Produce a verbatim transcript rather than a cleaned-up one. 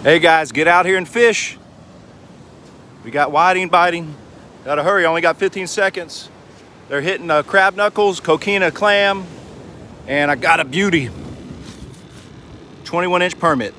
Hey guys, get out here and fish. We got whiting biting. Gotta hurry, only got fifteen seconds. They're hitting uh, crab knuckles, coquina clam, and I got a beauty. twenty-one inch permit.